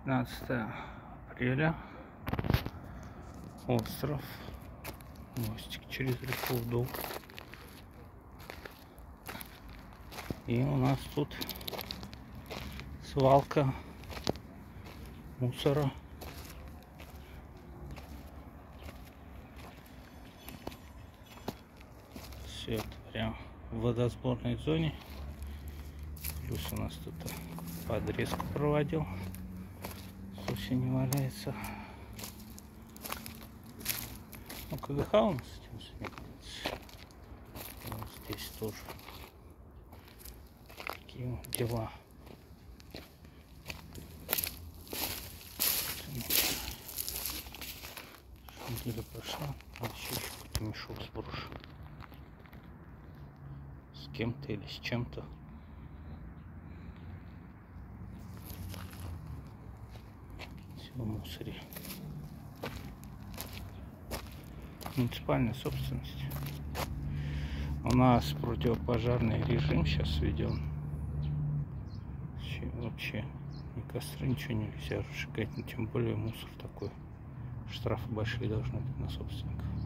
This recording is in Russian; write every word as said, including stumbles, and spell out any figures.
пятнадцатое апреля. Остров. Мостик через реку Вдов. И у нас тут свалка мусора. Все это прям в водосборной зоне. Плюс у нас тут подрезку проводил. С осени валяется. Ну, КГХ у нас этим занимается. Вот здесь тоже такие вот дела. Неделя прошла, а еще какой-то мешок сброшу. С кем-то или с чем-то. Все в мусоре. Муниципальная собственность. У нас противопожарный режим сейчас введен. Вообще ни костры, ничего нельзя разжигать, но тем более мусор такой. Штрафы большие должны быть на собственников.